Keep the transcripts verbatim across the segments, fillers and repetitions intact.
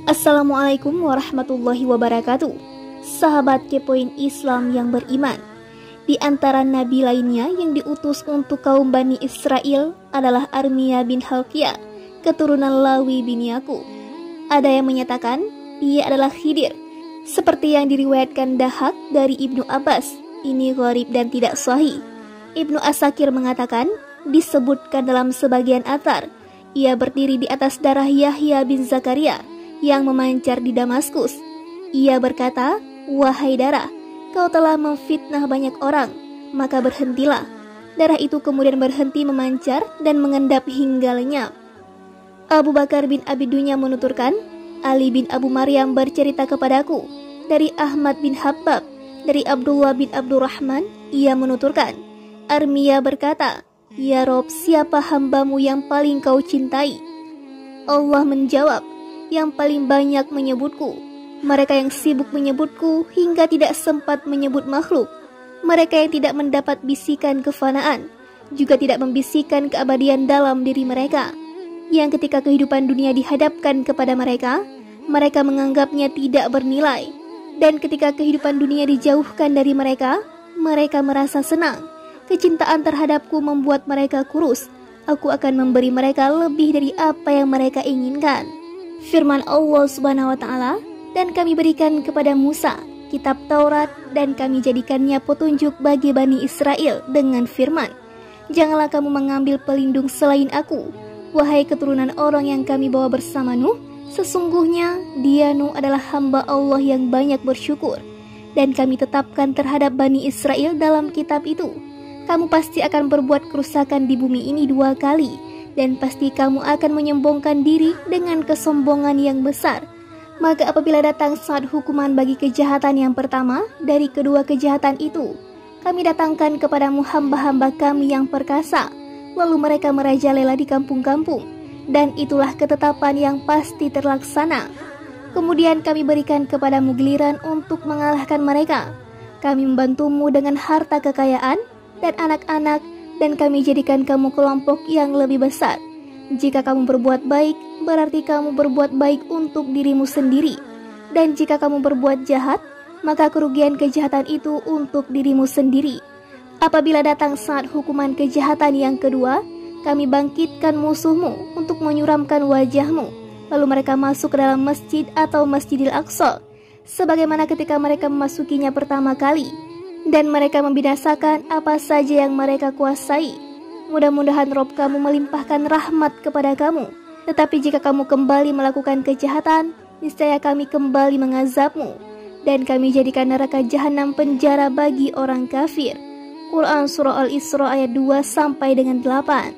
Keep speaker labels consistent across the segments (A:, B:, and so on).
A: Assalamualaikum warahmatullahi wabarakatuh. Sahabat Kepoin Islam yang beriman, di antara nabi lainnya yang diutus untuk kaum Bani Israel adalah Armia bin Halqiyah, keturunan Lawi bin Yakub. Ada yang menyatakan ia adalah Khidir, seperti yang diriwayatkan Dahak dari Ibnu Abbas. Ini gharib dan tidak sahih. Ibnu Asakir mengatakan, disebutkan dalam sebagian athar, ia berdiri di atas darah Yahya bin Zakaria yang memancar di Damaskus. Ia berkata, "Wahai darah, kau telah memfitnah banyak orang, maka berhentilah." Darah itu kemudian berhenti memancar dan mengendap hingga lenyap. Abu Bakar bin Abi Dunya menuturkan, Ali bin Abu Maryam bercerita kepadaku dari Ahmad bin Habbab, dari Abdullah bin Abdurrahman, ia menuturkan, Armia berkata, "Ya Rob, siapa hambamu yang paling kau cintai?" Allah menjawab, "Yang paling banyak menyebutku." Mereka yang sibuk menyebutku hingga tidak sempat menyebut makhluk. Mereka yang tidak mendapat bisikan kefanaan, juga tidak membisikkan keabadian dalam diri mereka. Yang ketika kehidupan dunia dihadapkan kepada mereka, mereka menganggapnya tidak bernilai. Dan ketika kehidupan dunia dijauhkan dari mereka, mereka merasa senang. Kecintaan terhadapku membuat mereka kurus. Aku akan memberi mereka lebih dari apa yang mereka inginkan. Firman Allah Subhanahu wa taala, "Dan kami berikan kepada Musa kitab Taurat dan kami jadikannya petunjuk bagi Bani Israel dengan firman, janganlah kamu mengambil pelindung selain aku, wahai keturunan orang yang kami bawa bersama Nuh, sesungguhnya dia Nuh adalah hamba Allah yang banyak bersyukur, dan kami tetapkan terhadap Bani Israel dalam kitab itu, kamu pasti akan berbuat kerusakan di bumi ini dua kali, dan pasti kamu akan menyombongkan diri dengan kesombongan yang besar. Maka apabila datang saat hukuman bagi kejahatan yang pertama dari kedua kejahatan itu, kami datangkan kepadamu hamba-hamba kami yang perkasa, lalu mereka merajalela di kampung-kampung, dan itulah ketetapan yang pasti terlaksana. Kemudian kami berikan kepadamu giliran untuk mengalahkan mereka. Kami membantumu dengan harta kekayaan dan anak-anak, dan kami jadikan kamu kelompok yang lebih besar. Jika kamu berbuat baik, berarti kamu berbuat baik untuk dirimu sendiri. Dan jika kamu berbuat jahat, maka kerugian kejahatan itu untuk dirimu sendiri. Apabila datang saat hukuman kejahatan yang kedua, kami bangkitkan musuhmu untuk menyuramkan wajahmu. Lalu mereka masuk ke dalam masjid atau Masjidil Aqsa, sebagaimana ketika mereka memasukinya pertama kali. Dan mereka membinasakan apa saja yang mereka kuasai. Mudah-mudahan Rob kamu melimpahkan rahmat kepada kamu. Tetapi jika kamu kembali melakukan kejahatan, niscaya kami kembali mengazabmu, dan kami jadikan neraka jahanam penjara bagi orang kafir. Quran Surah Al-Isra ayat dua sampai dengan delapan.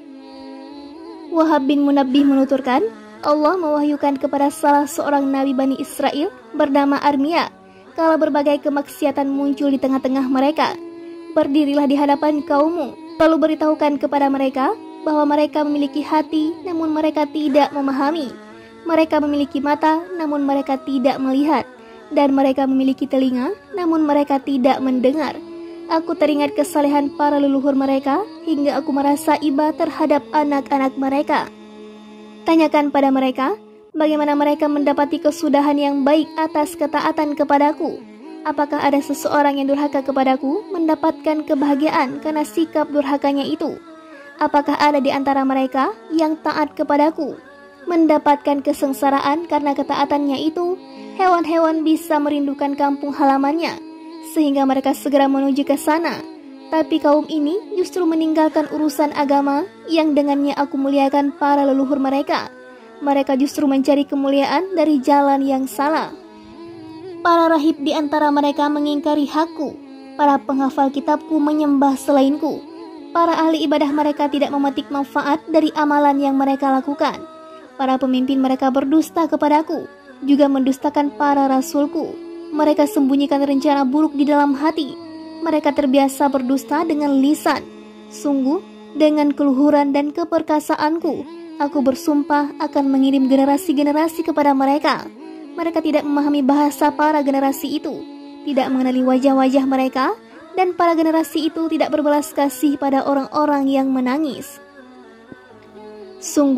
A: Wahab bin Munabbih menuturkan, Allah mewahyukan kepada salah seorang nabi Bani Israel bernama Armia, kala berbagai kemaksiatan muncul di tengah-tengah mereka. Berdirilah di hadapan kaummu, lalu beritahukan kepada mereka bahwa mereka memiliki hati, namun mereka tidak memahami. Mereka memiliki mata, namun mereka tidak melihat. Dan mereka memiliki telinga, namun mereka tidak mendengar. Aku teringat kesalehan para leluhur mereka, hingga aku merasa iba terhadap anak-anak mereka. Tanyakan pada mereka, bagaimana mereka mendapati kesudahan yang baik atas ketaatan kepadaku? Apakah ada seseorang yang durhaka kepadaku mendapatkan kebahagiaan karena sikap durhakanya itu? Apakah ada di antara mereka yang taat kepadaku mendapatkan kesengsaraan karena ketaatannya itu? Hewan-hewan bisa merindukan kampung halamannya, sehingga mereka segera menuju ke sana. Tapi kaum ini justru meninggalkan urusan agama yang dengannya aku muliakan para leluhur mereka. Mereka justru mencari kemuliaan dari jalan yang salah. Para rahib di antara mereka mengingkari hakku. Para penghafal kitabku menyembah selainku. Para ahli ibadah mereka tidak memetik manfaat dari amalan yang mereka lakukan. Para pemimpin mereka berdusta kepadaku, juga mendustakan para rasulku. Mereka sembunyikan rencana buruk di dalam hati. Mereka terbiasa berdusta dengan lisan. Sungguh, dengan keluhuran dan keperkasaanku, aku bersumpah akan mengirim generasi-generasi kepada mereka. Mereka tidak memahami bahasa para generasi itu, tidak mengenali wajah-wajah mereka, dan para generasi itu tidak berbelas kasih pada orang-orang yang menangis. Sungguh,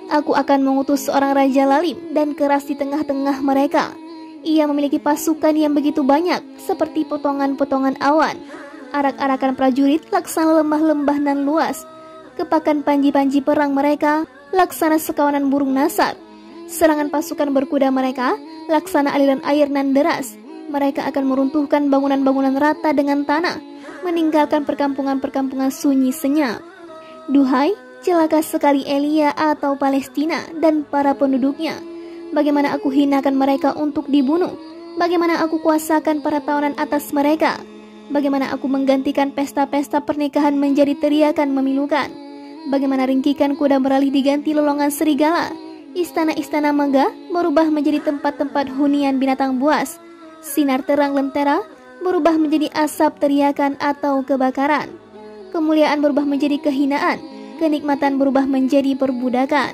A: Aku akan mengutus seorang raja lalim dan keras di tengah-tengah mereka. Ia memiliki pasukan yang begitu banyak, seperti potongan-potongan awan. Arak-arakan prajurit laksana lembah-lembah nan luas. Kepakan panji-panji perang mereka laksana sekawanan burung nasar. Serangan pasukan berkuda mereka laksana aliran air nan deras. Mereka akan meruntuhkan bangunan-bangunan rata dengan tanah, meninggalkan perkampungan-perkampungan sunyi senyap. Duhai, celaka sekali Elia atau Palestina dan para penduduknya. Bagaimana aku hinakan mereka untuk dibunuh. Bagaimana aku kuasakan para tawanan atas mereka. Bagaimana aku menggantikan pesta-pesta pernikahan menjadi teriakan memilukan. Bagaimana ringkikan kuda beralih diganti lolongan serigala. Istana-istana megah berubah menjadi tempat-tempat hunian binatang buas. Sinar terang lentera berubah menjadi asap teriakan atau kebakaran. Kemuliaan berubah menjadi kehinaan. Kenikmatan berubah menjadi perbudakan.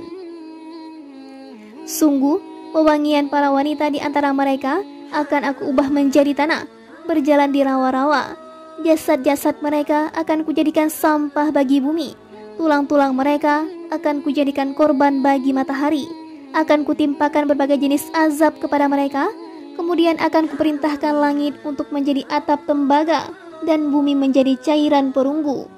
A: Sungguh, wewangian para wanita di antara mereka akan aku ubah menjadi tanah, berjalan di rawa-rawa. Jasad-jasad mereka akan kujadikan sampah bagi bumi. Tulang-tulang mereka akan kujadikan korban bagi matahari. Akan kutimpakan berbagai jenis azab kepada mereka. Kemudian akan kuperintahkan langit untuk menjadi atap tembaga dan bumi menjadi cairan perunggu.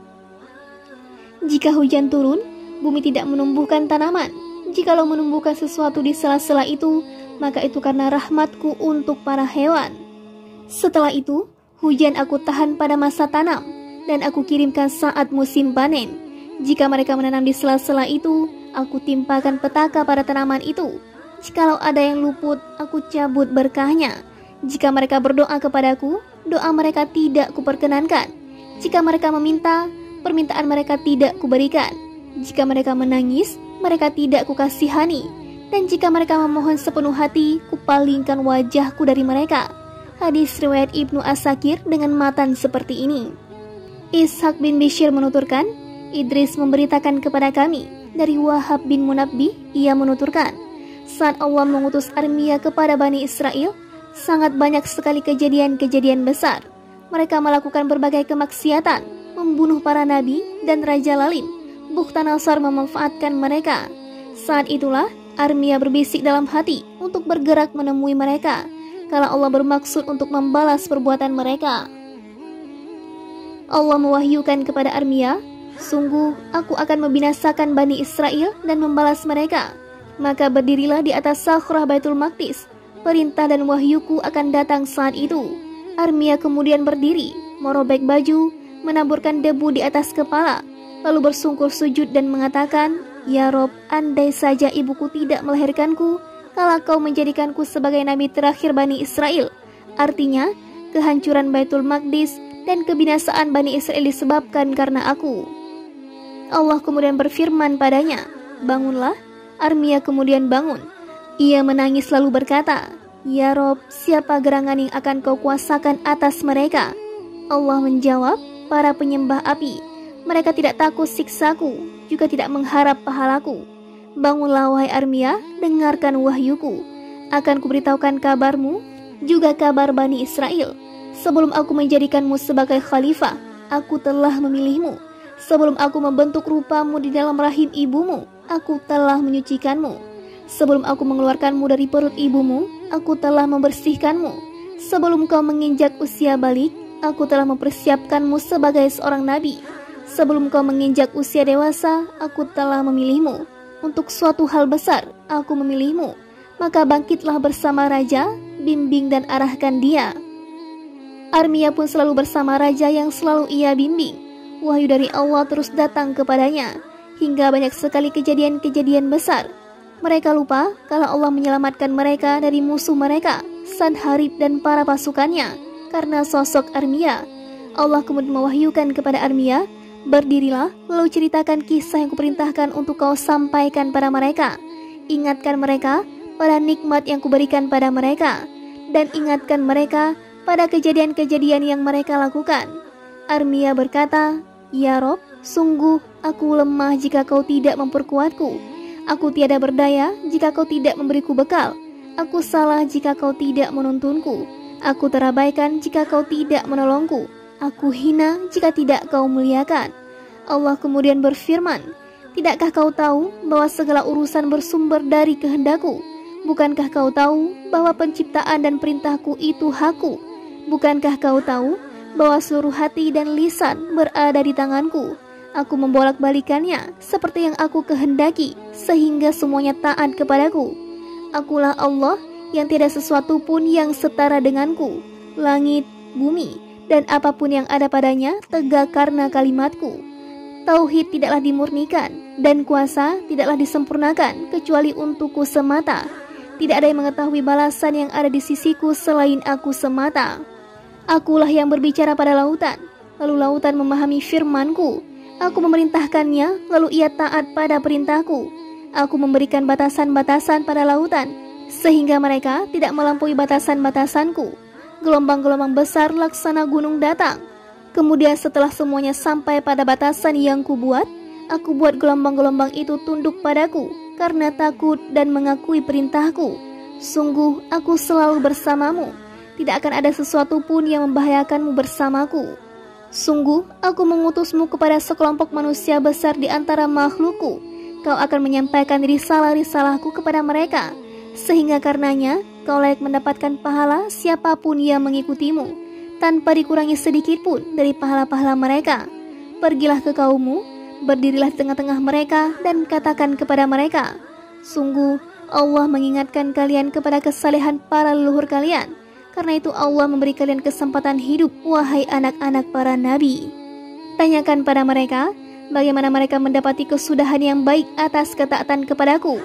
A: Jika hujan turun, bumi tidak menumbuhkan tanaman. Jikalau menumbuhkan sesuatu di sela-sela itu, maka itu karena rahmatku untuk para hewan. Setelah itu, hujan aku tahan pada masa tanam, dan aku kirimkan saat musim panen. Jika mereka menanam di sela-sela itu, aku timpakan petaka pada tanaman itu. Jikalau ada yang luput, aku cabut berkahnya. Jika mereka berdoa kepadaku, doa mereka tidak kuperkenankan. Jika mereka meminta, permintaan mereka tidak kuberikan. Jika mereka menangis, mereka tidak kukasihani. Dan jika mereka memohon sepenuh hati, kupalingkan wajahku dari mereka. Hadis riwayat Ibnu As-Sakir dengan matan seperti ini. Ishaq bin Bishr menuturkan, Idris memberitakan kepada kami dari Wahab bin Munabbih, ia menuturkan, saat Allah mengutus Armia kepada Bani Israel, sangat banyak sekali kejadian-kejadian besar. Mereka melakukan berbagai kemaksiatan, membunuh para nabi dan raja lalim. Bukhtanasar memanfaatkan mereka. Saat itulah Armia berbisik dalam hati untuk bergerak menemui mereka, kalau Allah bermaksud untuk membalas perbuatan mereka. Allah mewahyukan kepada Armia, sungguh aku akan membinasakan Bani Israel dan membalas mereka. Maka berdirilah di atas sakhrah Baitul Maqdis. Perintah dan wahyuku akan datang saat itu. Armia kemudian berdiri, merobek baju, menaburkan debu di atas kepala, lalu bersungkur sujud dan mengatakan, Ya Rob, andai saja ibuku tidak melahirkanku, kalau kau menjadikanku sebagai nabi terakhir Bani Israel. Artinya, kehancuran Baitul Maqdis dan kebinasaan Bani Israel disebabkan karena aku. Allah kemudian berfirman padanya, bangunlah. Armia kemudian bangun. Ia menangis lalu berkata, Ya Rob, siapa gerangan yang akan kau kuasakan atas mereka? Allah menjawab, para penyembah api. Mereka tidak takut siksaku, juga tidak mengharap pahalaku. Bangunlah wahai Armia, dengarkan wahyuku. Akan kuberitahukan kabarmu, juga kabar Bani Israel. Sebelum aku menjadikanmu sebagai khalifah, aku telah memilihmu. Sebelum aku membentuk rupamu di dalam rahim ibumu, aku telah menyucikanmu. Sebelum aku mengeluarkanmu dari perut ibumu, aku telah membersihkanmu. Sebelum kau menginjak usia balik, aku telah mempersiapkanmu sebagai seorang nabi. Sebelum kau menginjak usia dewasa, aku telah memilihmu. Untuk suatu hal besar, aku memilihmu. Maka bangkitlah bersama raja, bimbing dan arahkan dia. Armia pun selalu bersama raja yang selalu ia bimbing. Wahyu dari Allah terus datang kepadanya, hingga banyak sekali kejadian-kejadian besar. Mereka lupa kalau Allah menyelamatkan mereka dari musuh mereka, Sanharib dan para pasukannya, karena sosok Armia. Allah kemudian mewahyukan kepada Armia, berdirilah, lalu ceritakan kisah yang kuperintahkan untuk kau sampaikan pada mereka. Ingatkan mereka pada nikmat yang kuberikan pada mereka, dan ingatkan mereka pada kejadian-kejadian yang mereka lakukan. Armia berkata, Ya Rob, sungguh aku lemah jika kau tidak memperkuatku. Aku tiada berdaya jika kau tidak memberiku bekal. Aku salah jika kau tidak menuntunku. Aku terabaikan jika kau tidak menolongku. Aku hina jika tidak kau muliakan. Allah kemudian berfirman, Tidakkah kau tahu bahwa segala urusan bersumber dari kehendakku? Bukankah kau tahu bahwa penciptaan dan perintahku itu hakku? Bukankah kau tahu bahwa seluruh hati dan lisan berada di tanganku? Aku membolak-balikannya seperti yang aku kehendaki, sehingga semuanya taat kepadaku. Akulah Allah yang tidak sesuatu pun yang setara denganku. Langit, bumi, dan apapun yang ada padanya tegak karena kalimatku. Tauhid tidaklah dimurnikan, dan kuasa tidaklah disempurnakan kecuali untukku semata. Tidak ada yang mengetahui balasan yang ada di sisiku selain aku semata. Akulah yang berbicara pada lautan, lalu lautan memahami firmanku. Aku memerintahkannya, lalu ia taat pada perintahku. Aku memberikan batasan-batasan pada lautan, sehingga mereka tidak melampaui batasan-batasanku. Gelombang-gelombang besar laksana gunung datang. Kemudian setelah semuanya sampai pada batasan yang kubuat, aku buat gelombang-gelombang itu tunduk padaku karena takut dan mengakui perintahku. Sungguh aku selalu bersamamu. Tidak akan ada sesuatu pun yang membahayakanmu bersamaku. Sungguh aku mengutusmu kepada sekelompok manusia besar di antara makhlukku. Kau akan menyampaikan risalah-risalahku kepada mereka, sehingga karenanya kau layak mendapatkan pahala siapapun yang mengikutimu, tanpa dikurangi sedikit pun dari pahala-pahala mereka. Pergilah ke kaummu, berdirilah di tengah-tengah mereka, dan katakan kepada mereka, sungguh Allah mengingatkan kalian kepada kesalehan para leluhur kalian. Karena itu Allah memberi kalian kesempatan hidup, wahai anak-anak para nabi. Tanyakan pada mereka, bagaimana mereka mendapati kesudahan yang baik atas ketaatan kepadaku.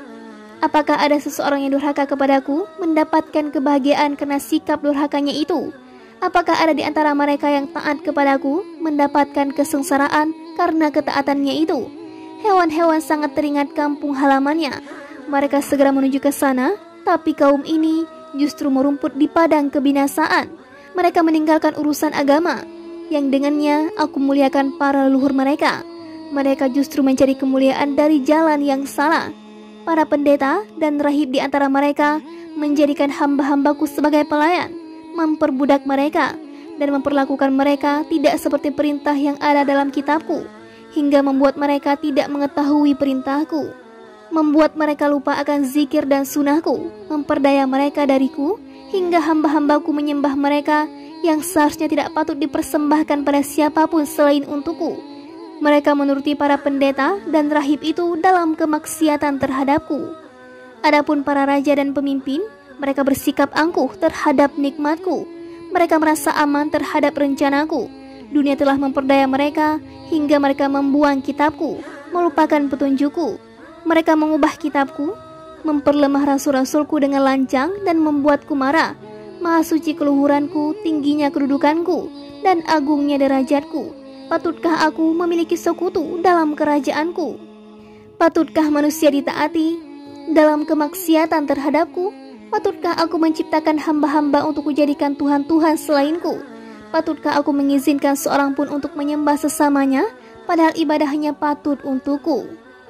A: Apakah ada seseorang yang durhaka kepadaku mendapatkan kebahagiaan karena sikap durhakanya itu? Apakah ada di antara mereka yang taat kepadaku mendapatkan kesengsaraan karena ketaatannya itu? Hewan-hewan sangat teringat kampung halamannya. Mereka segera menuju ke sana, tapi kaum ini justru merumput di padang kebinasaan. Mereka meninggalkan urusan agama, yang dengannya aku muliakan para leluhur mereka. Mereka justru mencari kemuliaan dari jalan yang salah. Para pendeta dan rahib di antara mereka menjadikan hamba-hambaku sebagai pelayan, memperbudak mereka, dan memperlakukan mereka tidak seperti perintah yang ada dalam kitabku, hingga membuat mereka tidak mengetahui perintahku, membuat mereka lupa akan zikir dan sunahku, memperdaya mereka dariku, hingga hamba-hambaku menyembah mereka yang seharusnya tidak patut dipersembahkan pada siapapun selain untukku. Mereka menuruti para pendeta dan rahib itu dalam kemaksiatan terhadapku. Adapun para raja dan pemimpin, mereka bersikap angkuh terhadap nikmatku. Mereka merasa aman terhadap rencanaku. Dunia telah memperdaya mereka hingga mereka membuang kitabku, melupakan petunjukku. Mereka mengubah kitabku, memperlemah rasul-rasulku dengan lancang dan membuatku marah. Maha suci keluhuranku, tingginya kedudukanku, dan agungnya derajatku. Patutkah aku memiliki sekutu dalam kerajaanku? Patutkah manusia ditaati dalam kemaksiatan terhadapku? Patutkah aku menciptakan hamba-hamba untuk kujadikan Tuhan-Tuhan selainku? Patutkah aku mengizinkan seorang pun untuk menyembah sesamanya, padahal ibadahnya patut untukku?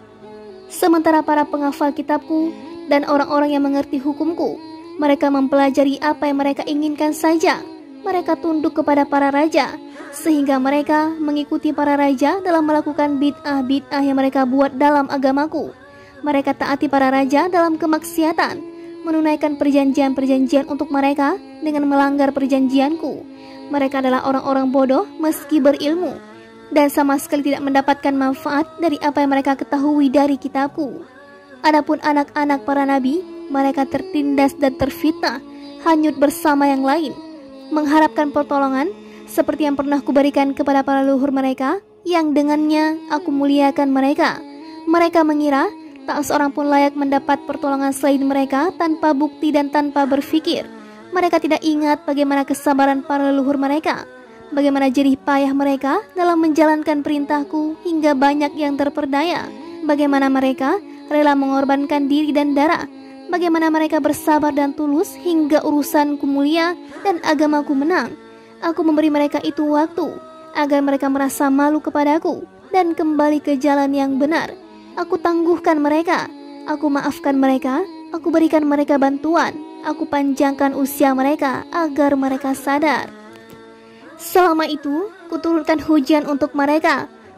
A: Sementara para penghafal kitabku dan orang-orang yang mengerti hukumku, mereka mempelajari apa yang mereka inginkan saja. Mereka tunduk kepada para raja, sehingga mereka mengikuti para raja dalam melakukan bid'ah-bid'ah yang mereka buat dalam agamaku. Mereka taati para raja dalam kemaksiatan, menunaikan perjanjian-perjanjian untuk mereka dengan melanggar perjanjianku. Mereka adalah orang-orang bodoh meski berilmu, dan sama sekali tidak mendapatkan manfaat dari apa yang mereka ketahui dari kitabku. Adapun anak-anak para nabi, mereka tertindas dan terfitnah, hanyut bersama yang lain, mengharapkan pertolongan seperti yang pernah kuberikan kepada para leluhur mereka, yang dengannya aku muliakan mereka. Mereka mengira tak seorang pun layak mendapat pertolongan selain mereka tanpa bukti dan tanpa berfikir. Mereka tidak ingat bagaimana kesabaran para leluhur mereka, bagaimana jerih payah mereka dalam menjalankan perintahku hingga banyak yang terperdaya, bagaimana mereka rela mengorbankan diri dan darah, bagaimana mereka bersabar dan tulus hingga urusanku mulia dan agamaku menang. Aku memberi mereka itu waktu agar mereka merasa malu kepadaku dan kembali ke jalan yang benar. Aku tangguhkan mereka, aku maafkan mereka, aku berikan mereka bantuan, aku panjangkan usia mereka agar mereka sadar. Selama itu, kuturunkan hujan untuk mereka,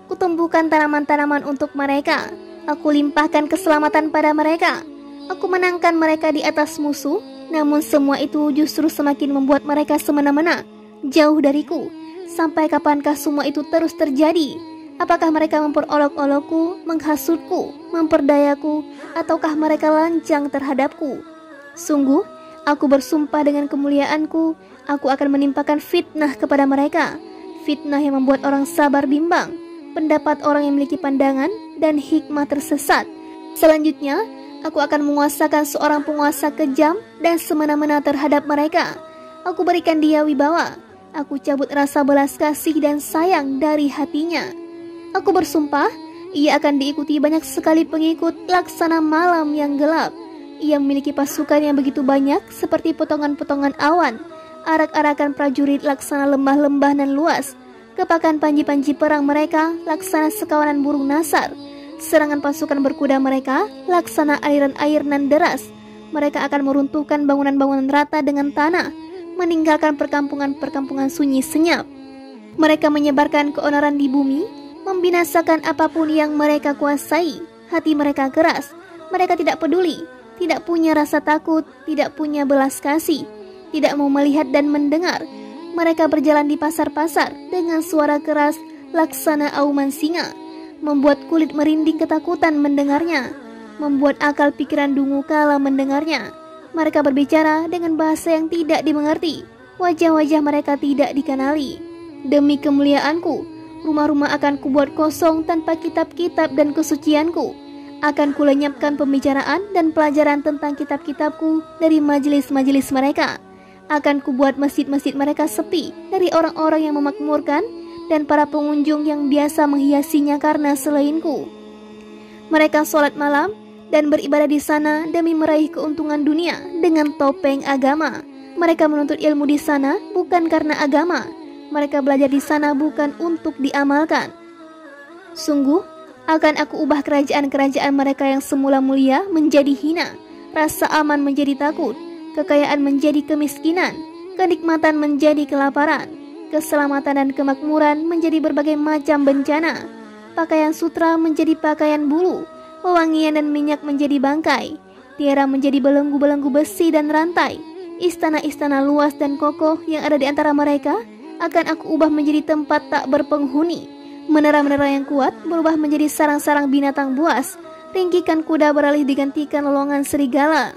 A: Kutumbuhkan tanaman-tanaman untuk mereka. Aku limpahkan keselamatan pada mereka. Aku menangkan mereka di atas musuh. Namun semua itu justru semakin membuat mereka semena-mena, jauh dariku. Sampai kapankah semua itu terus terjadi? Apakah mereka memperolok-olokku, menghasutku, memperdayaku, ataukah mereka lancang terhadapku? Sungguh, aku bersumpah dengan kemuliaanku, aku akan menimpakan fitnah kepada mereka. Fitnah yang membuat orang sabar bimbang, pendapat orang yang memiliki pandangan, dan hikmah tersesat. Selanjutnya, aku akan menguasakan seorang penguasa kejam dan semena-mena terhadap mereka. Aku berikan dia wibawa. Aku cabut rasa belas kasih dan sayang dari hatinya. Aku bersumpah, ia akan diikuti banyak sekali pengikut laksana malam yang gelap. Ia memiliki pasukan yang begitu banyak seperti potongan-potongan awan, arak-arakan prajurit laksana lembah-lembah nan luas. Kepakan panji-panji perang mereka laksana sekawanan burung nasar. Serangan pasukan berkuda mereka laksana aliran air nan deras. Mereka akan meruntuhkan bangunan-bangunan rata dengan tanah, meninggalkan perkampungan-perkampungan sunyi senyap. Mereka menyebarkan keonaran di bumi, membinasakan apapun yang mereka kuasai. Hati mereka keras, mereka tidak peduli, tidak punya rasa takut, tidak punya belas kasih, tidak mau melihat dan mendengar. Mereka berjalan di pasar-pasar dengan suara keras laksana auman singa, membuat kulit merinding ketakutan mendengarnya, membuat akal pikiran dungu kala mendengarnya. Mereka berbicara dengan bahasa yang tidak dimengerti, wajah-wajah mereka tidak dikenali. Demi kemuliaanku, rumah-rumah akan kubuat kosong tanpa kitab-kitab dan kesucianku. Akan kulenyapkan pembicaraan dan pelajaran tentang kitab-kitabku dari majelis-majelis mereka. Akan kubuat masjid-masjid mereka sepi dari orang-orang yang memakmurkan dan para pengunjung yang biasa menghiasinya karena selainku. Mereka sholat malam dan beribadah di sana demi meraih keuntungan dunia dengan topeng agama. Mereka menuntut ilmu di sana bukan karena agama. Mereka belajar di sana bukan untuk diamalkan. Sungguh, akan aku ubah kerajaan-kerajaan mereka yang semula mulia menjadi hina, rasa aman menjadi takut, kekayaan menjadi kemiskinan, kenikmatan menjadi kelaparan, keselamatan dan kemakmuran menjadi berbagai macam bencana, pakaian sutra menjadi pakaian bulu, wewangian dan minyak menjadi bangkai, tiara menjadi belenggu-belenggu besi dan rantai, istana-istana luas dan kokoh yang ada di antara mereka akan aku ubah menjadi tempat tak berpenghuni. Menara-menara yang kuat berubah menjadi sarang-sarang binatang buas, ringkikan kuda beralih digantikan lolongan serigala.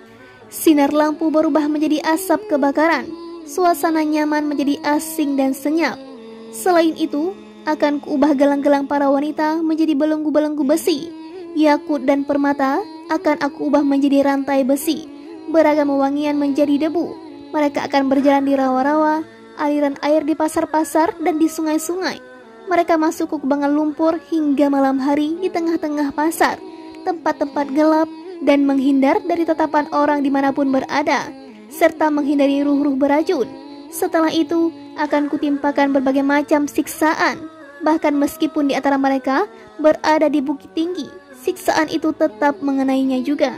A: Sinar lampu berubah menjadi asap kebakaran, suasana nyaman menjadi asing dan senyap. Selain itu, akan kuubah gelang-gelang para wanita menjadi belenggu-belenggu besi, yakut dan permata akan aku ubah menjadi rantai besi, beragam wewangian menjadi debu. Mereka akan berjalan di rawa-rawa, aliran air di pasar-pasar dan di sungai-sungai. Mereka masuk ke kubangan lumpur hingga malam hari di tengah-tengah pasar, tempat-tempat gelap, dan menghindar dari tatapan orang dimanapun berada, serta menghindari ruh-ruh beracun. Setelah itu, akan kutimpakan berbagai macam siksaan. Bahkan meskipun di antara mereka berada di bukit tinggi, siksaan itu tetap mengenainya juga.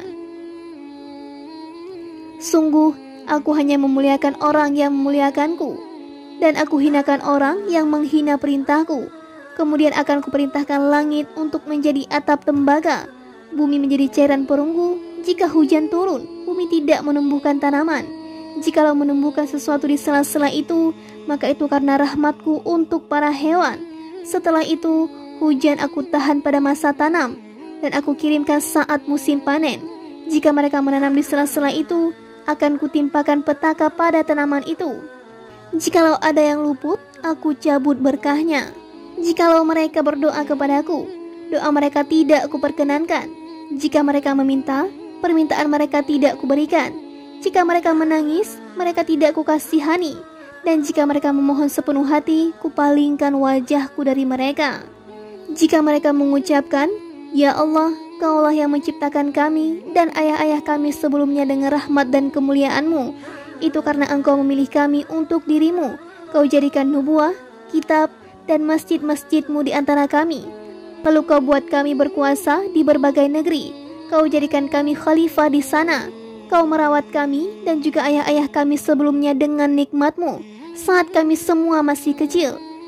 A: Sungguh, aku hanya memuliakan orang yang memuliakanku, dan aku hinakan orang yang menghina perintahku. Kemudian akan kuperintahkan langit untuk menjadi atap tembaga, bumi menjadi cairan perunggu. Jika hujan turun, bumi tidak menumbuhkan tanaman. Jikalau menumbuhkan sesuatu di sela-sela itu, maka itu karena rahmatku untuk para hewan. Setelah itu, hujan aku tahan pada masa tanam, dan aku kirimkan saat musim panen. Jika mereka menanam di sela-sela itu, akan kutimpakan petaka pada tanaman itu. Jikalau ada yang luput, aku cabut berkahnya. Jikalau mereka berdoa kepadaku, doa mereka tidak kuperkenankan. Jika mereka meminta, permintaan mereka tidak kuberikan. Jika mereka menangis, mereka tidak kukasihani. Dan jika mereka memohon sepenuh hati, kupalingkan wajahku dari mereka. Jika mereka mengucapkan, Ya Allah, Kaulah yang menciptakan kami dan ayah-ayah kami sebelumnya dengan rahmat dan kemuliaan-Mu, itu karena Engkau memilih kami untuk diri-Mu. Kau jadikan nubuah, kitab, dan masjid-masjid-Mu di antara kami. Lalu Kau buat kami berkuasa di berbagai negeri. Kau jadikan kami khalifah di sana. Kau merawat kami dan juga ayah-ayah kami sebelumnya dengan nikmat-Mu, saat kami semua masih kecil.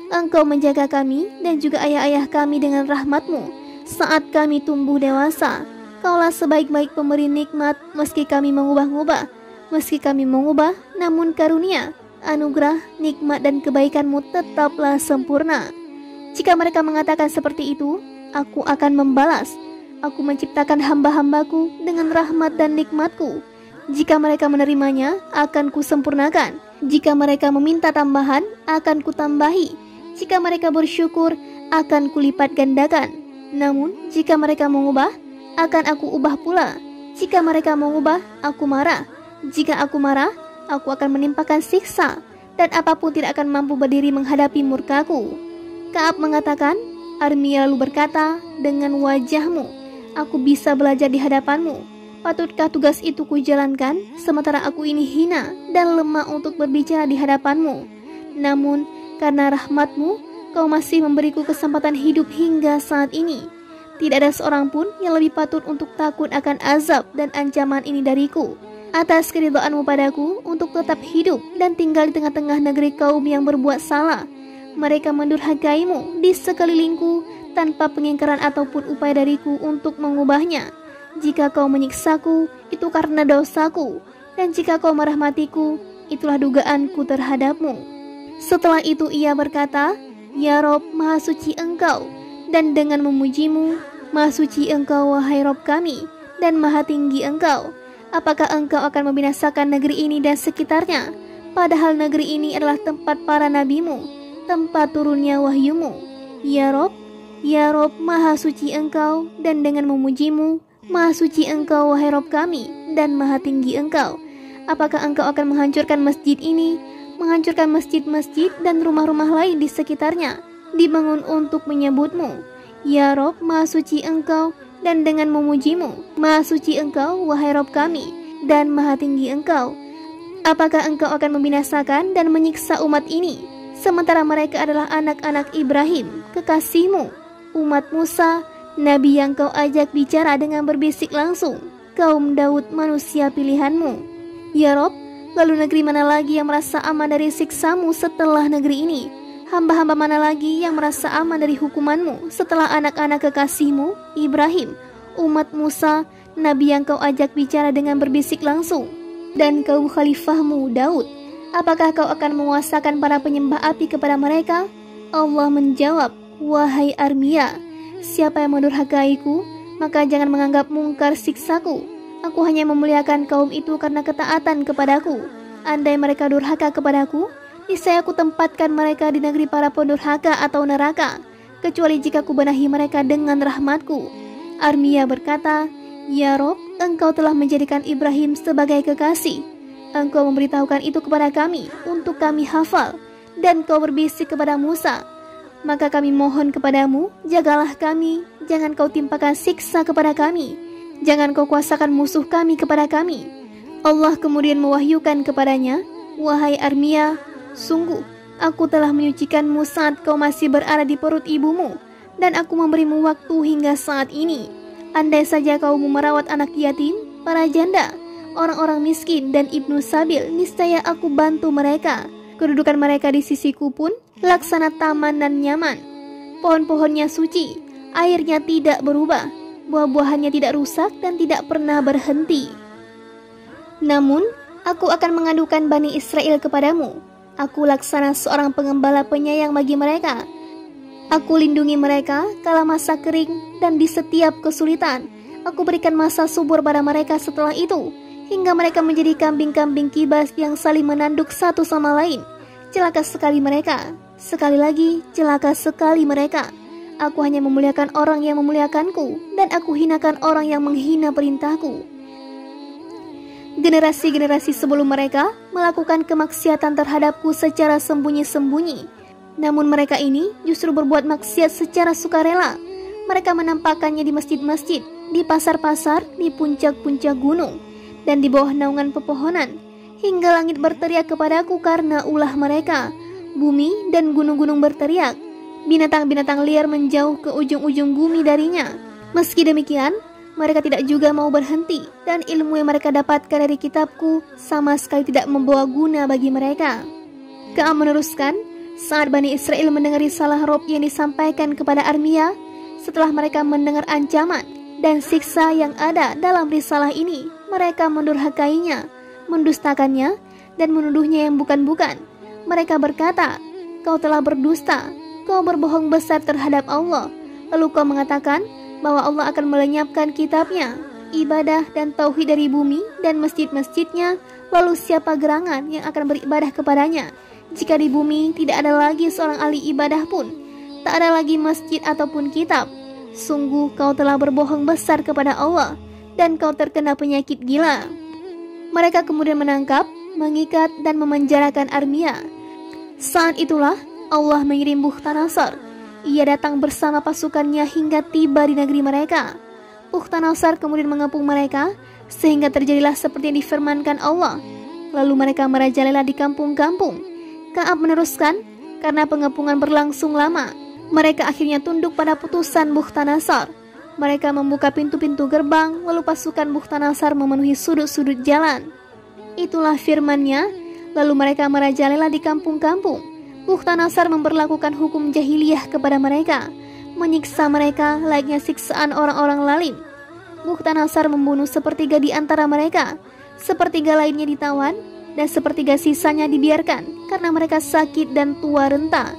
A: Engkau menjaga kami dan juga ayah-ayah kami dengan rahmat-Mu saat kami tumbuh dewasa. Kaulah sebaik-baik pemberi nikmat, meski kami mengubah-ubah, meski kami mengubah, namun karunia, anugerah, nikmat dan kebaikan-Mu tetaplah sempurna. Jika mereka mengatakan seperti itu, aku akan membalas. Aku menciptakan hamba-hambaku dengan rahmat dan nikmat-Ku. Jika mereka menerimanya, akan kusempurnakan. Jika mereka meminta tambahan, akan kutambahi. Jika mereka bersyukur, akan kulipat gandakan. Namun, jika mereka mengubah, akan aku ubah pula. Jika mereka mengubah, aku marah. Jika aku marah, aku akan menimpakan siksa, dan apapun tidak akan mampu berdiri menghadapi murkaku. Ka'ab mengatakan, Armia lalu berkata, dengan wajahmu, aku bisa belajar di hadapanmu. Patutkah tugas itu kujalankan, sementara aku ini hina dan lemah untuk berbicara di hadapanmu? Namun, karena rahmatmu, kau masih memberiku kesempatan hidup hingga saat ini. Tidak ada seorang pun yang lebih patut untuk takut akan azab dan ancaman ini dariku. Atas keridhaanmu padaku untuk tetap hidup dan tinggal di tengah-tengah negeri kaum yang berbuat salah. Mereka mendurhakaimu di sekelilingku tanpa pengingkaran ataupun upaya dariku untuk mengubahnya. Jika kau menyiksaku, itu karena dosaku, dan jika kau merahmatiku, itulah dugaanku terhadapmu. Setelah itu ia berkata, Ya Rob, Maha Suci Engkau, dan dengan memujimu, Maha Suci Engkau, wahai Rob kami, dan Maha Tinggi Engkau. Apakah Engkau akan membinasakan negeri ini dan sekitarnya? Padahal negeri ini adalah tempat para nabimu, tempat turunnya wahyumu. Ya Rob, Ya Rob, Maha Suci Engkau, dan dengan memujimu, Maha Suci Engkau, wahai Rob kami, dan Maha Tinggi Engkau. Apakah Engkau akan menghancurkan masjid ini, menghancurkan masjid-masjid dan rumah-rumah lain di sekitarnya, dibangun untuk menyebutmu? Ya Rob, Maha Suci Engkau, dan dengan memujimu, Maha Suci Engkau, wahai Rob kami, dan Maha Tinggi Engkau. Apakah Engkau akan membinasakan dan menyiksa umat ini, sementara mereka adalah anak-anak Ibrahim, kekasihmu, umat Musa, Nabi yang kau ajak bicara dengan berbisik langsung, kaum Daud manusia pilihanmu. Ya Rob, lalu negeri mana lagi yang merasa aman dari siksamu setelah negeri ini? Hamba-hamba mana lagi yang merasa aman dari hukumanmu setelah anak-anak kekasihmu, Ibrahim, umat Musa, Nabi yang kau ajak bicara dengan berbisik langsung, dan kaum khalifahmu, Daud? Apakah kau akan menguasakan para penyembah api kepada mereka? Allah menjawab, Wahai Armia, siapa yang mendurhakaiku, maka jangan menganggap mungkar siksaku. Aku hanya memuliakan kaum itu karena ketaatan kepadaku. Andai mereka durhaka kepadaku, niscaya aku tempatkan mereka di negeri para pendurhaka atau neraka, kecuali jika ku benahi mereka dengan rahmatku. Armia berkata, Ya Rob, Engkau telah menjadikan Ibrahim sebagai kekasih. Engkau memberitahukan itu kepada kami untuk kami hafal, dan kau berbisik kepada Musa. Maka kami mohon kepadamu, jagalah kami, jangan kau timpakan siksa kepada kami, jangan kau kuasakan musuh kami kepada kami. Allah kemudian mewahyukan kepadanya, Wahai Armia, sungguh, aku telah menyucikanmu saat kau masih berada di perut ibumu, dan aku memberimu waktu hingga saat ini. Andai saja kau merawat anak yatim, para janda, orang-orang miskin, dan ibnu sabil, niscaya aku bantu mereka. Kedudukan mereka di sisiku pun laksana taman dan nyaman. Pohon-pohonnya suci, airnya tidak berubah, buah-buahannya tidak rusak dan tidak pernah berhenti. Namun, aku akan mengadukan Bani Israel kepadamu. Aku laksana seorang pengembala penyayang bagi mereka. Aku lindungi mereka kala masa kering dan di setiap kesulitan. Aku berikan masa subur pada mereka setelah itu, hingga mereka menjadi kambing-kambing kibas yang saling menanduk satu sama lain. Celaka sekali mereka, sekali lagi celaka sekali mereka. Aku hanya memuliakan orang yang memuliakanku, dan aku hinakan orang yang menghina perintahku. Generasi-generasi sebelum mereka melakukan kemaksiatan terhadapku secara sembunyi-sembunyi. Namun mereka ini justru berbuat maksiat secara sukarela. Mereka menampakkannya di masjid-masjid, di pasar-pasar, di puncak-puncak gunung, dan di bawah naungan pepohonan, hingga langit berteriak kepadaku karena ulah mereka. Bumi dan gunung-gunung berteriak. Binatang-binatang liar menjauh ke ujung-ujung bumi darinya. Meski demikian, mereka tidak juga mau berhenti, dan ilmu yang mereka dapatkan dari kitabku sama sekali tidak membawa guna bagi mereka. Ka'ab meneruskan, Saat Bani Israel mendengar risalah Rob yang disampaikan kepada Armia, setelah mereka mendengar ancaman dan siksa yang ada dalam risalah ini, mereka mendurhakainya, mendustakannya, dan menuduhnya yang bukan-bukan. Mereka berkata, "Kau telah berdusta, kau berbohong besar terhadap Allah. Lalu kau mengatakan bahwa Allah akan melenyapkan kitabnya, ibadah dan tauhid dari bumi dan masjid-masjidnya. Lalu siapa gerangan yang akan beribadah kepadanya? Jika di bumi tidak ada lagi seorang ahli ibadah pun, tak ada lagi masjid ataupun kitab. Sungguh kau telah berbohong besar kepada Allah dan kau terkena penyakit gila." Mereka kemudian menangkap, mengikat dan memenjarakan Armia. Saat itulah Allah mengirim Bukhtanasar. Ia datang bersama pasukannya hingga tiba di negeri mereka. Bukhtanasar kemudian mengepung mereka sehingga terjadilah seperti yang difirmankan Allah. Lalu mereka merajalela di kampung-kampung. Ka'ab meneruskan, karena pengepungan berlangsung lama, mereka akhirnya tunduk pada putusan Bukhtanasar. Mereka membuka pintu-pintu gerbang, lalu pasukan Bukhtanasar memenuhi sudut-sudut jalan. Itulah firman-Nya, lalu mereka merajalela di kampung-kampung. Bukhtanasar memperlakukan hukum jahiliyah kepada mereka, menyiksa mereka layaknya siksaan orang-orang lalim. Bukhtanasar membunuh sepertiga di antara mereka, sepertiga lainnya ditawan, dan sepertiga sisanya dibiarkan karena mereka sakit dan tua renta.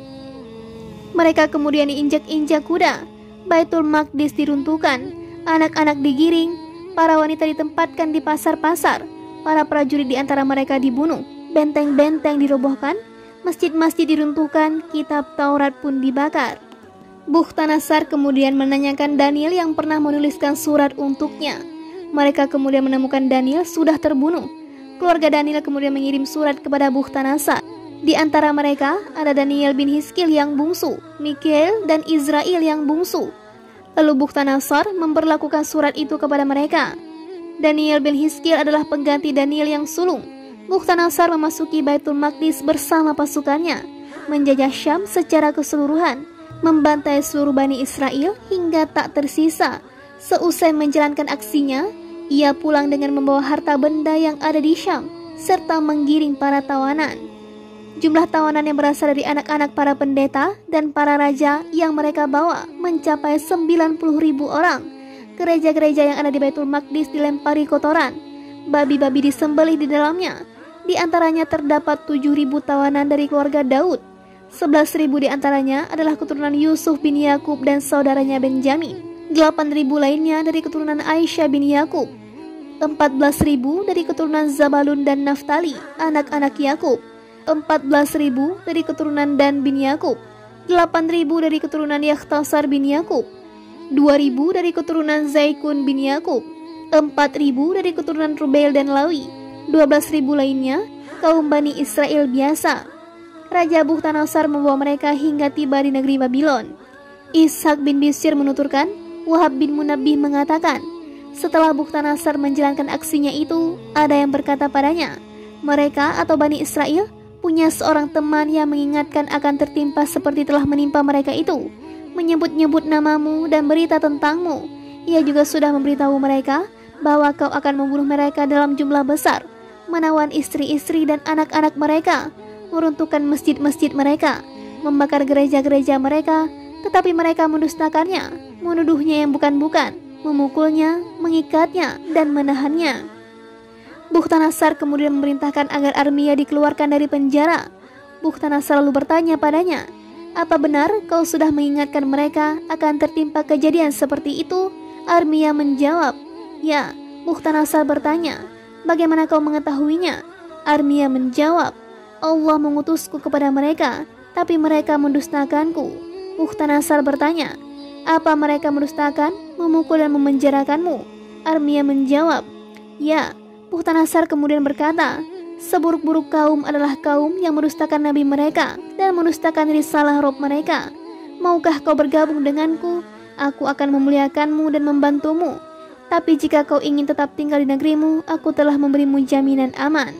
A: Mereka kemudian diinjak-injak kuda, Baitul Maqdis diruntuhkan, anak-anak digiring, para wanita ditempatkan di pasar-pasar, para prajurit di antara mereka dibunuh, benteng-benteng dirobohkan, masjid-masjid diruntuhkan, kitab Taurat pun dibakar. Bukhtanasar kemudian menanyakan Daniel yang pernah menuliskan surat untuknya. Mereka kemudian menemukan Daniel sudah terbunuh. Keluarga Daniel kemudian mengirim surat kepada Bukhtanasar. Di antara mereka ada Daniel bin Hiskil yang bungsu, Mikael dan Israel yang bungsu. Lalu Bukhtanasar memperlakukan surat itu kepada mereka. Daniel bin Hiskil adalah pengganti Daniel yang sulung. Bukhtanasar memasuki Baitul Maqdis bersama pasukannya, menjajah Syam secara keseluruhan, membantai seluruh Bani Israel hingga tak tersisa. Seusai menjalankan aksinya, ia pulang dengan membawa harta benda yang ada di Syam, serta menggiring para tawanan. Jumlah tawanan yang berasal dari anak-anak para pendeta dan para raja yang mereka bawa mencapai sembilan puluh ribu orang. Gereja-gereja yang ada di Baitul Maqdis dilempari kotoran. Babi-babi disembelih di dalamnya. Di antaranya terdapat tujuh ribu tawanan dari keluarga Daud. sebelas ribu di antaranya adalah keturunan Yusuf bin Yakub dan saudaranya Benjamin. delapan ribu lainnya dari keturunan Aisyah bin Yakub. empat belas ribu dari keturunan Zabalun dan Naftali, anak-anak Yakub. empat belas ribu dari keturunan Dan bin Yakub, delapan ribu dari keturunan Yakhtasar bin Yakub, dua ribu dari keturunan Zaikun bin Yakub, empat ribu dari keturunan Rubail dan Lawi, dua belas ribu lainnya kaum Bani Israel biasa. Raja Bukhtanasar membawa mereka hingga tiba di negeri Babylon. Ishak bin Bishr menuturkan, Wahab bin Munabbih mengatakan, setelah Bukhtanasar menjalankan aksinya itu, ada yang berkata padanya, mereka atau Bani Israel punya seorang teman yang mengingatkan akan tertimpa seperti telah menimpa mereka itu, menyebut-nyebut namamu dan berita tentangmu. Ia juga sudah memberitahu mereka bahwa kau akan membunuh mereka dalam jumlah besar, menawan istri-istri dan anak-anak mereka, meruntuhkan masjid-masjid mereka, membakar gereja-gereja mereka, tetapi mereka mendustakannya, menuduhnya yang bukan-bukan, memukulnya, mengikatnya, dan menahannya. Bukhtanasar kemudian memerintahkan agar Armia dikeluarkan dari penjara. Bukhtanasar lalu bertanya padanya, apa benar kau sudah mengingatkan mereka akan tertimpa kejadian seperti itu? Armia menjawab, ya. Bukhtanasar bertanya, bagaimana kau mengetahuinya? Armia menjawab, Allah mengutusku kepada mereka, tapi mereka mendustakanku. Bukhtanasar bertanya, apa mereka mendustakan, memukul dan memenjarakanmu? Armia menjawab, ya. Bukhtanasar kemudian berkata, seburuk-buruk kaum adalah kaum yang mendustakan nabi mereka dan mendustakan risalah Rob mereka. Maukah kau bergabung denganku? Aku akan memuliakanmu dan membantumu. Tapi jika kau ingin tetap tinggal di negerimu, aku telah memberimu jaminan aman.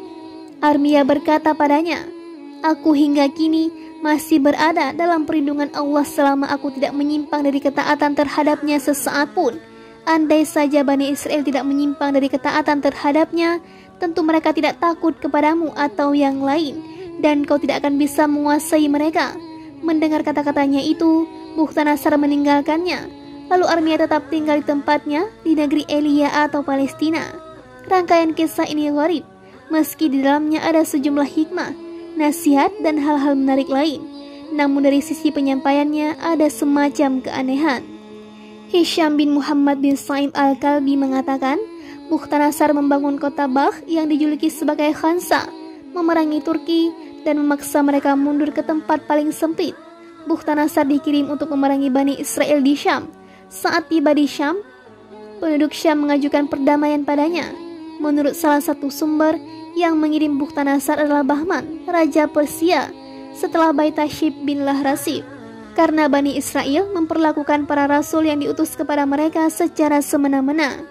A: Armia berkata padanya, aku hingga kini masih berada dalam perlindungan Allah selama aku tidak menyimpang dari ketaatan terhadapnya sesaat pun. Andai saja Bani Israel tidak menyimpang dari ketaatan terhadapnya, tentu mereka tidak takut kepadamu atau yang lain. dan kau tidak akan bisa menguasai mereka. Mendengar kata-katanya itu, Bukhtanasar meninggalkannya. Lalu Armia tetap tinggal di tempatnya di negeri Elia atau Palestina. Rangkaian kisah ini gharib, meski di dalamnya ada sejumlah hikmah, nasihat, dan hal-hal menarik lain. Namun dari sisi penyampaiannya ada semacam keanehan. Hisham bin Muhammad bin Sa'im al-Kalbi mengatakan, Bukhtanasar membangun kota Balkh yang dijuluki sebagai Khansa, memerangi Turki, dan memaksa mereka mundur ke tempat paling sempit. Bukhtanasar dikirim untuk memerangi Bani Israel di Syam. Saat tiba di Syam, penduduk Syam mengajukan perdamaian padanya. Menurut salah satu sumber, yang mengirim Bukhtanasar adalah Bahman, Raja Persia, setelah Baitashib bin Lahrasib. Karena Bani Israel memperlakukan para rasul yang diutus kepada mereka secara semena-mena.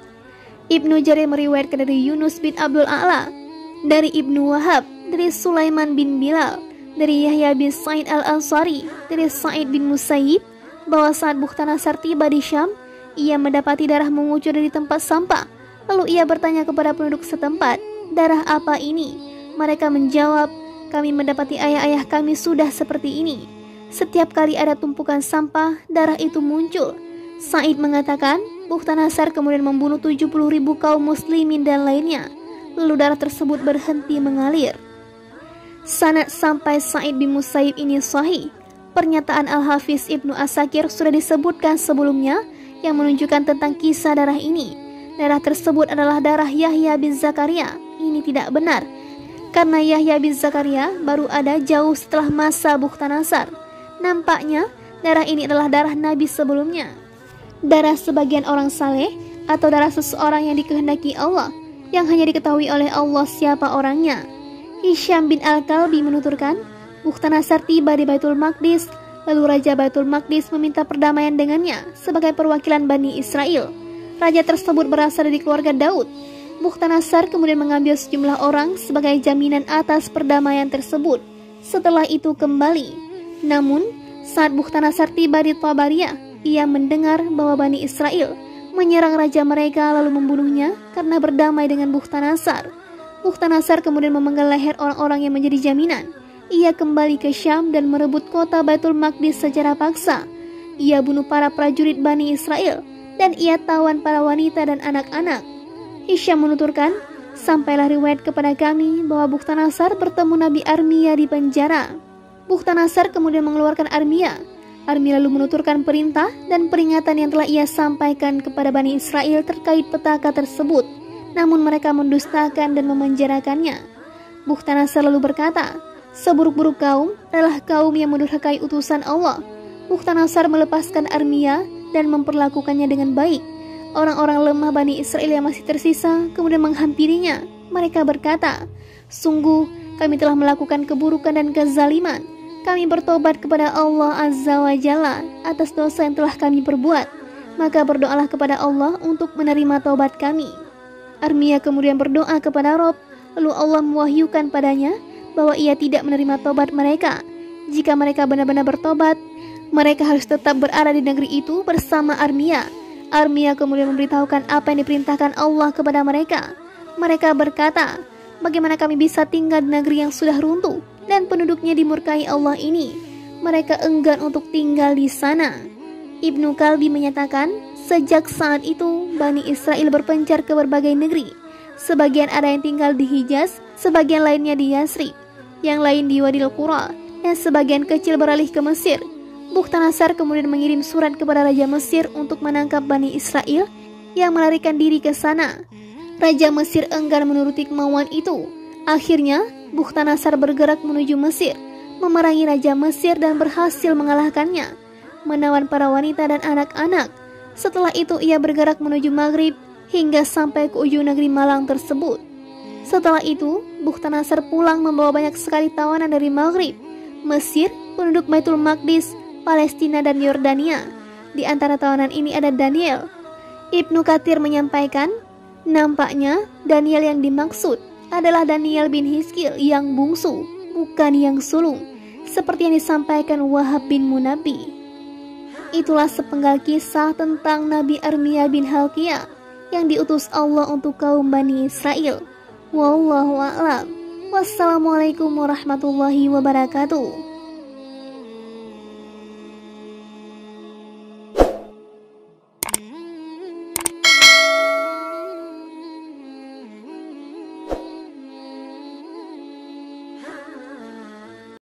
A: Ibnu Jarir meriwayatkan dari Yunus bin Abdul A'la, dari Ibnu Wahab, dari Sulaiman bin Bilal, dari Yahya bin Sa'id al-Ansari, dari Sa'id bin Musayyib, bahwa saat Bukhtanasar tiba di Syam, ia mendapati darah mengucur dari tempat sampah. Lalu ia bertanya kepada penduduk setempat, darah apa ini? Mereka menjawab, kami mendapati ayah-ayah kami sudah seperti ini. Setiap kali ada tumpukan sampah, darah itu muncul. Sa'id mengatakan, Bukhtanasar kemudian membunuh tujuh puluh ribu kaum muslimin dan lainnya. Lalu darah tersebut berhenti mengalir. Sanad sampai Sa'id bin Musayyib ini sahih. Pernyataan Al-Hafiz Ibnu Asakir sudah disebutkan sebelumnya yang menunjukkan tentang kisah darah ini. Darah tersebut adalah darah Yahya bin Zakaria. Ini tidak benar, karena Yahya bin Zakaria baru ada jauh setelah masa Bukhtanasar. Nampaknya darah ini adalah darah Nabi sebelumnya. Darah sebagian orang saleh atau darah seseorang yang dikehendaki Allah, yang hanya diketahui oleh Allah siapa orangnya. Hisham bin Al-Kalbi menuturkan, Bukhtanasar tiba di Baitul Maqdis, lalu Raja Baitul Maqdis meminta perdamaian dengannya sebagai perwakilan Bani Israel. Raja tersebut berasal dari keluarga Daud. Bukhtanasar kemudian mengambil sejumlah orang sebagai jaminan atas perdamaian tersebut. Setelah itu kembali. Namun, saat Bukhtanasar tiba di Tabariyah, ia mendengar bahwa Bani Israel menyerang raja mereka lalu membunuhnya karena berdamai dengan Bukhtanasar. Bukhtanasar kemudian memenggal leher orang-orang yang menjadi jaminan. Ia kembali ke Syam dan merebut kota Baitul Maqdis secara paksa. Ia bunuh para prajurit Bani Israel dan ia tawan para wanita dan anak-anak. Hisham menuturkan, sampailah riwayat kepada kami bahwa Bukhtanasar bertemu Nabi Armia di penjara. Bukhtanasar kemudian mengeluarkan Armia. Armia lalu menuturkan perintah dan peringatan yang telah ia sampaikan kepada Bani Israel terkait petaka tersebut. Namun mereka mendustakan dan memenjarakannya. Bukhtanasar lalu berkata, seburuk-buruk kaum adalah kaum yang mendurhakai utusan Allah. Bukhtanasar melepaskan Armia dan memperlakukannya dengan baik. Orang-orang lemah Bani Israel yang masih tersisa kemudian menghampirinya. Mereka berkata, sungguh kami telah melakukan keburukan dan kezaliman. Kami bertobat kepada Allah Azza wa Jalla atas dosa yang telah kami perbuat. Maka berdoalah kepada Allah untuk menerima taubat kami. Armia kemudian berdoa kepada Rob, lalu Allah mewahyukan padanya bahwa ia tidak menerima taubat mereka. Jika mereka benar-benar bertobat, mereka harus tetap berada di negeri itu bersama Armia. Armia kemudian memberitahukan apa yang diperintahkan Allah kepada mereka. Mereka berkata, bagaimana kami bisa tinggal di negeri yang sudah runtuh dan penduduknya dimurkai Allah ini? Mereka enggan untuk tinggal di sana. Ibnu Kalbi menyatakan, sejak saat itu Bani Israel berpencar ke berbagai negeri. Sebagian ada yang tinggal di Hijaz, sebagian lainnya di Yasrib, yang lain di Wadil Qura, dan sebagian kecil beralih ke Mesir. Bukhtanasar kemudian mengirim surat kepada Raja Mesir untuk menangkap Bani Israel yang melarikan diri ke sana. Raja Mesir enggan menuruti kemauan itu. Akhirnya, Bukhtanasar bergerak menuju Mesir, memerangi Raja Mesir dan berhasil mengalahkannya, menawan para wanita dan anak-anak. Setelah itu ia bergerak menuju Maghrib hingga sampai ke ujung negeri Malang tersebut. Setelah itu, Bukhtanasar pulang membawa banyak sekali tawanan dari Maghrib, Mesir, penduduk Baitul Maqdis, Palestina, dan Yordania. Di antara tawanan ini ada Daniel. Ibnu Katsir menyampaikan, nampaknya Daniel yang dimaksud adalah Daniel bin Hizkil yang bungsu, bukan yang sulung, seperti yang disampaikan Wahab bin Munabbi. Itulah sepenggal kisah tentang Nabi Armia bin Halqiyah yang diutus Allah untuk kaum Bani Israel. Wallahu a'lam. Wassalamualaikum warahmatullahi wabarakatuh.